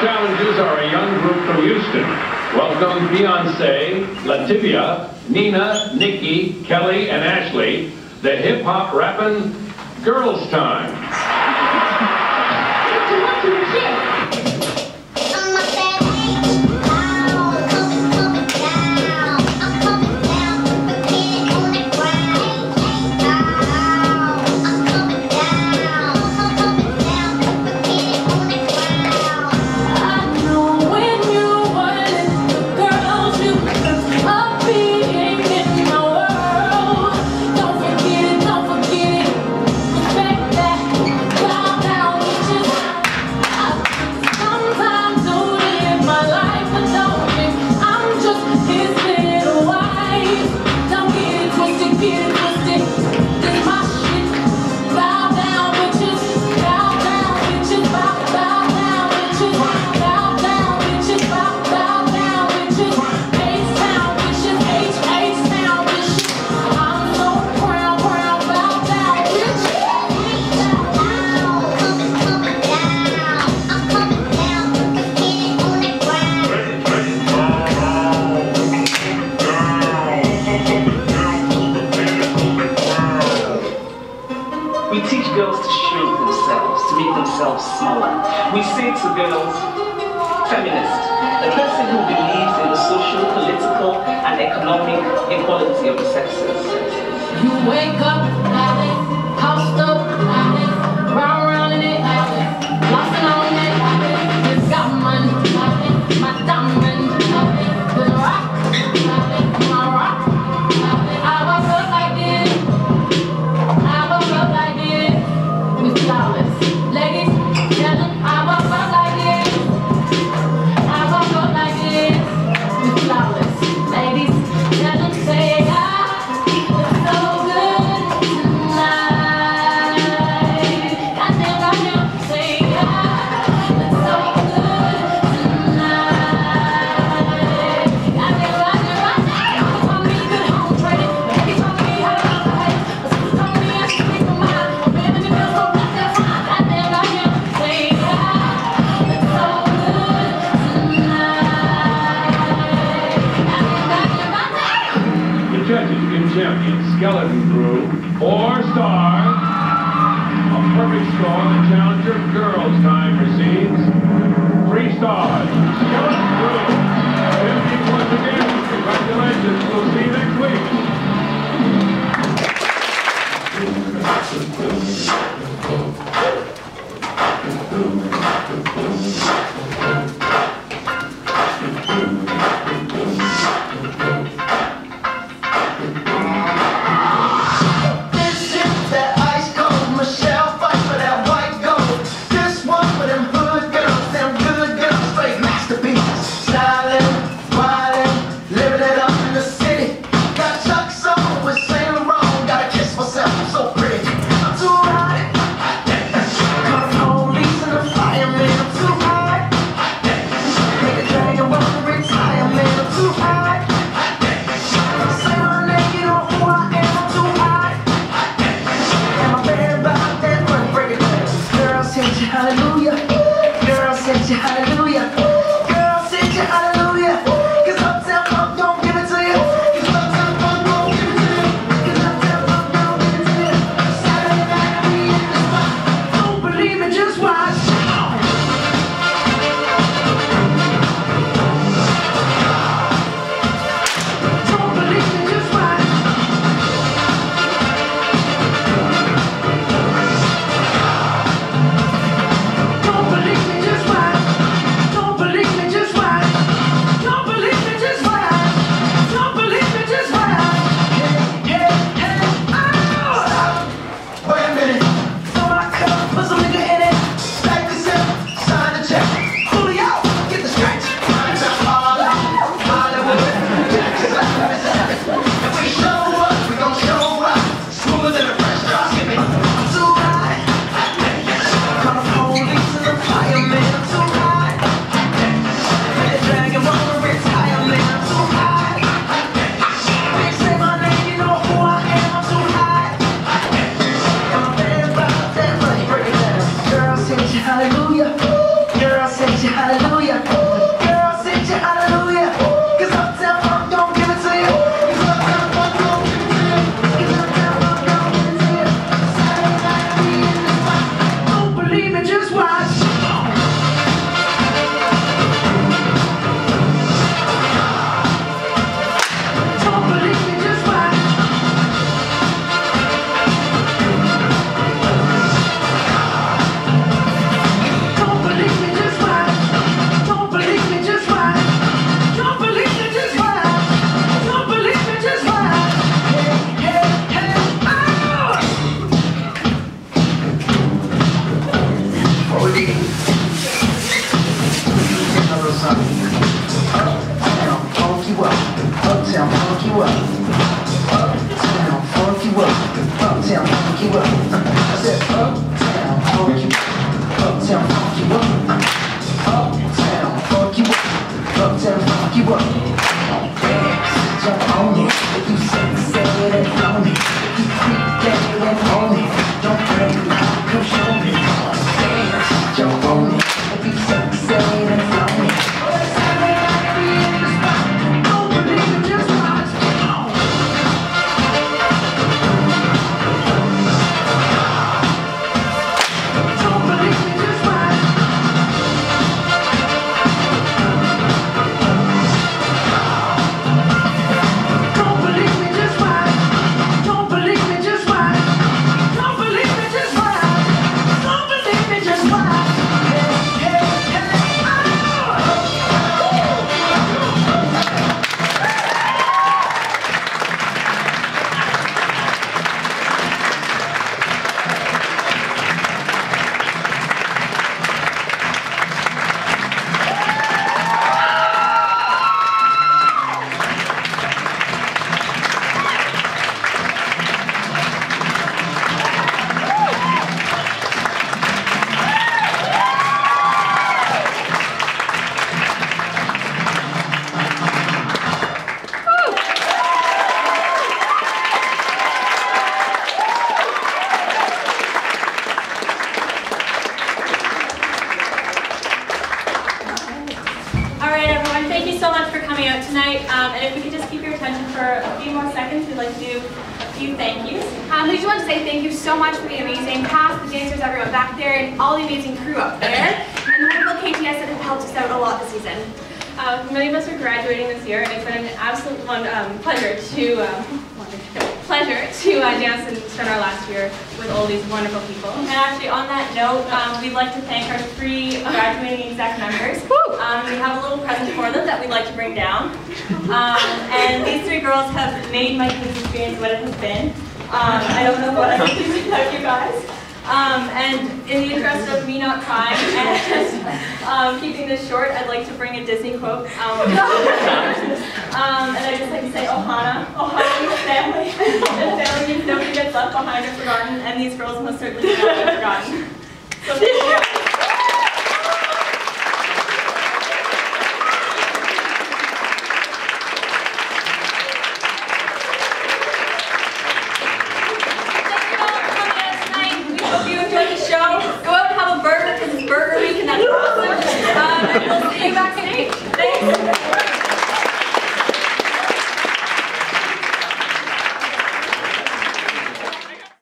challengers are a young group from Houston. Welcome Beyonce, Lativia, Nina, Nikki, Kelly, and Ashley, the hip-hop rapping Girls Time. We say to girls, feminist, a person who believes in the social, political, and economic equality of the sexes. You wake up, housed up, round in it, lost on it, just got money, my diamond, the rock, my rock. I woke up like this, with flawless. Ladies, tell them I woke up like this, with flawless. Ladies, tell them say it's so good tonight. Goddamn, say it's so good tonight. Goddamn, tell me good home trading. Baby, tell me how to love the hate. But some tell me I should take my mind. But baby, you feel so black, that's fine. Goddamn, say it's so good tonight. The judges give champion Skeleton Crew 4 stars. A perfect score, the challenger Girls Time receives 3 stars. Skeleton Crew, champions once again. Congratulations. We'll see you next week. hallelujah. Girl, sing your hallelujah. 'Cause Uptown Funk don't give it to you. 'Cause Uptown Funk don't give it to you. 'Cause Uptown Funk don't give it to you. Saturday night we in the spot. Don't believe me, just watch. Don't believe me, just watch. Don't believe me, just watch. Don't believe me, just watch. Don't believe me, just watch. Don't believe me, just watch. Hey, hey, hey, oh! Holy. Another song. Uptown, funk you up. Uptown, funk you up. Uptown, funk you up. Uptown, funk you up. I said uptown, funk you up. Uptown, funk you up. Uptown, funk you up. Uptown, funk you up. Dance, jump on it. If you say it and flown it. If you creep that and own it. Don't break it, come show me. Dance, jump on it. If you say it and flown it. Saturday night we in the spot. Don't believe it, just watch. Don't believe me, just watch. Don't believe me, just watch. Don't believe me, just watch. Don't believe me, just watch. Don't believe me, just watch. Hey, hey, hey, oh! All right, everyone, thank you so much for coming out tonight. And if we could just keep your attention for a few more seconds, we'd like to do a few thank yous. We just want to say thank you so much for the amazing cast, the dancers, everyone back there, and all the amazing crew up there, and the wonderful KTS that have helped us out a lot this season. Many of us are graduating this year, and it's been an absolute pleasure to dance and spend our last year with all these wonderful people. And actually, on that note, we'd like to thank our 3 graduating exec members. We have a little present for them that we'd like to bring down. And these 3 girls have made my kids' experience what it has been. I don't know what I can do without you guys. And in the interest of me not crying and just keeping this short, I'd like to bring a Disney quote. And I'd just like to say, Ohana, Ohana, family, and family means nobody gets left behind or forgotten, and these girls most certainly cannot be forgotten.